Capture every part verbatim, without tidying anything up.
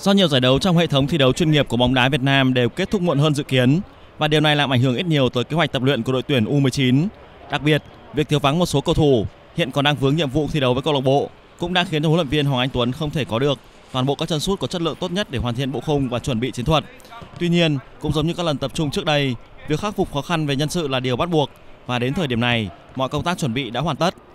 Do nhiều giải đấu trong hệ thống thi đấu chuyên nghiệp của bóng đá Việt Nam đều kết thúc muộn hơn dự kiến và điều này làm ảnh hưởng ít nhiều tới kế hoạch tập luyện của đội tuyển U mười chín. Đặc biệt, việc thiếu vắng một số cầu thủ hiện còn đang vướng nhiệm vụ thi đấu với câu lạc bộ cũng đang khiến cho huấn luyện viên Hoàng Anh Tuấn không thể có được toàn bộ các chân sút có chất lượng tốt nhất để hoàn thiện bộ khung và chuẩn bị chiến thuật. Tuy nhiên, cũng giống như các lần tập trung trước đây, việc khắc phục khó khăn về nhân sự là điều bắt buộc và đến thời điểm này, mọi công tác chuẩn bị đã hoàn tất.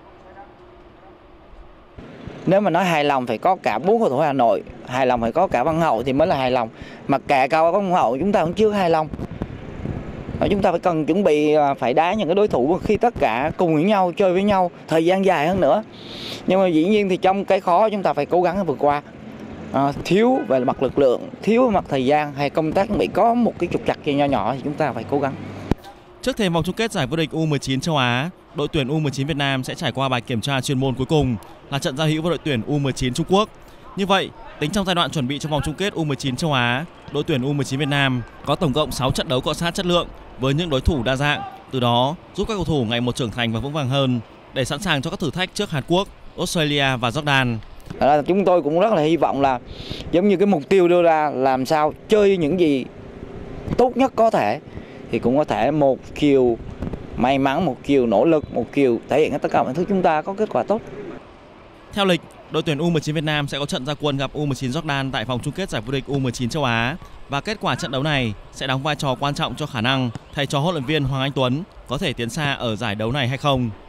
Nếu mà nói hài lòng phải có cả bốn cầu thủ Hà Nội, hài lòng phải có cả Văn Hậu thì mới là hài lòng. Mà cả cao Văn Hậu chúng ta cũng chưa hài lòng. Chúng ta phải cần chuẩn bị phải đá những cái đối thủ khi tất cả cùng với nhau, chơi với nhau thời gian dài hơn nữa. Nhưng mà dĩ nhiên thì trong cái khó chúng ta phải cố gắng vượt qua. À, thiếu về mặt lực lượng, thiếu về mặt thời gian hay công tác chuẩn bị có một cái trục trặc gì nhỏ nhỏ thì chúng ta phải cố gắng. Trước thềm vòng chung kết giải vô địch U mười chín châu Á, đội tuyển U mười chín Việt Nam sẽ trải qua bài kiểm tra chuyên môn cuối cùng là trận giao hữu với đội tuyển U mười chín Trung Quốc. Như vậy, tính trong giai đoạn chuẩn bị cho vòng chung kết U mười chín châu Á, đội tuyển U mười chín Việt Nam có tổng cộng sáu trận đấu cọ sát chất lượng với những đối thủ đa dạng, từ đó giúp các cầu thủ ngày một trưởng thành và vững vàng hơn để sẵn sàng cho các thử thách trước Hàn Quốc, Australia và Jordan. Chúng tôi cũng rất là hy vọng là giống như cái mục tiêu đưa ra làm sao chơi những gì tốt nhất có thể thì cũng có thể một chiều may mắn, một chiều nỗ lực, một chiều thể hiện tất cả mọi thứ chúng ta có kết quả tốt. Theo lịch, đội tuyển U mười chín Việt Nam sẽ có trận ra quân gặp U mười chín Jordan tại vòng chung kết giải vô địch U mười chín châu Á và kết quả trận đấu này sẽ đóng vai trò quan trọng cho khả năng thầy trò huấn luyện viên Hoàng Anh Tuấn có thể tiến xa ở giải đấu này hay không.